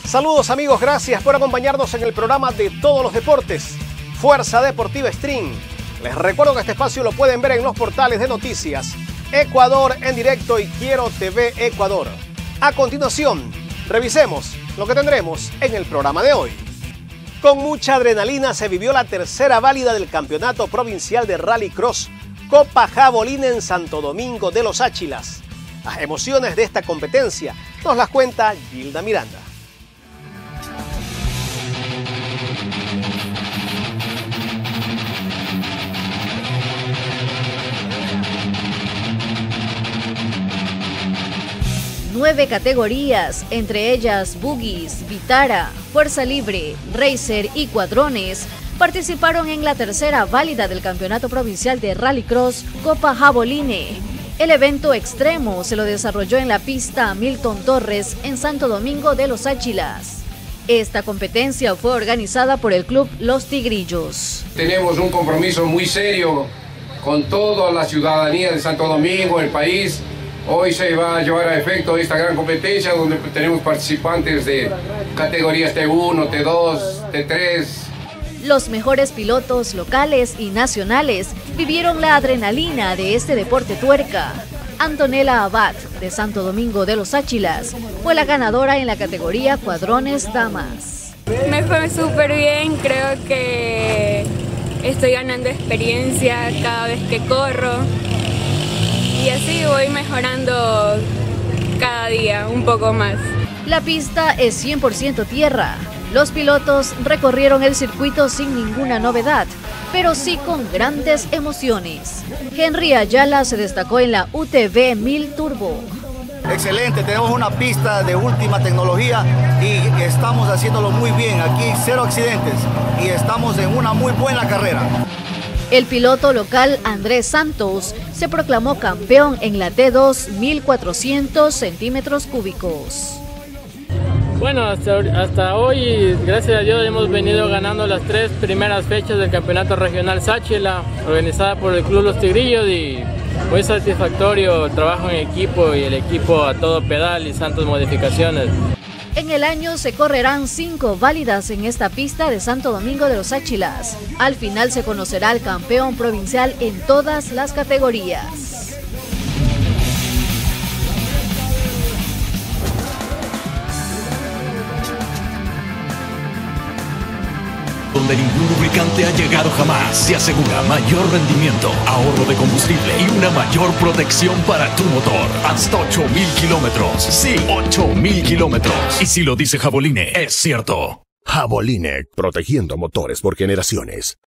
Saludos amigos, gracias por acompañarnos en el programa de todos los deportes, Fuerza Deportiva Stream. Les recuerdo que este espacio lo pueden ver en los portales de noticias Ecuador en directo y Quiero TV Ecuador. A continuación, revisemos lo que tendremos en el programa de hoy. Con mucha adrenalina se vivió la tercera válida del Campeonato Provincial de Rallycross Copa Jabolina en Santo Domingo de los Áchilas. Las emociones de esta competencia nos las cuenta Gilda Miranda. Nueve categorías, entre ellas Buggies, Vitara, Fuerza Libre, Racer y Cuadrones, participaron en la tercera válida del Campeonato Provincial de Rallycross Copa Jaboline. El evento extremo se lo desarrolló en la pista Milton Torres en Santo Domingo de los Áchilas. Esta competencia fue organizada por el club Los Tigrillos. Tenemos un compromiso muy serio con toda la ciudadanía de Santo Domingo, el país. Hoy se va a llevar a efecto esta gran competencia donde tenemos participantes de categorías T1, T2, T3. Los mejores pilotos locales y nacionales vivieron la adrenalina de este deporte tuerca. Antonella Abad, de Santo Domingo de los Áchilas, fue la ganadora en la categoría Cuadrones Damas. Me fue súper bien, creo que estoy ganando experiencia cada vez que corro. Y así voy mejorando cada día un poco más. La pista es 100% tierra. Los pilotos recorrieron el circuito sin ninguna novedad, pero sí con grandes emociones. Henry Ayala se destacó en la UTV 1000 Turbo. Excelente, tenemos una pista de última tecnología y estamos haciéndolo muy bien. Aquí 0 accidentes y estamos en una muy buena carrera. El piloto local Andrés Santos se proclamó campeón en la T2 1400 centímetros cúbicos. Bueno, hasta hoy, gracias a Dios, hemos venido ganando las 3 primeras fechas del Campeonato Regional Sáchila, organizada por el Club Los Tigrillos, y muy satisfactorio el trabajo en equipo y el equipo a todo pedal y santas modificaciones. En el año se correrán 5 válidas en esta pista de Santo Domingo de los Áchilas. Al final se conocerá el campeón provincial en todas las categorías. Donde ningún lubricante ha llegado jamás, se asegura mayor rendimiento, ahorro de combustible y una mayor protección para tu motor. Hasta 8.000 kilómetros. Sí, 8.000 kilómetros. Y si lo dice Jaboline, es cierto. Jaboline, protegiendo motores por generaciones.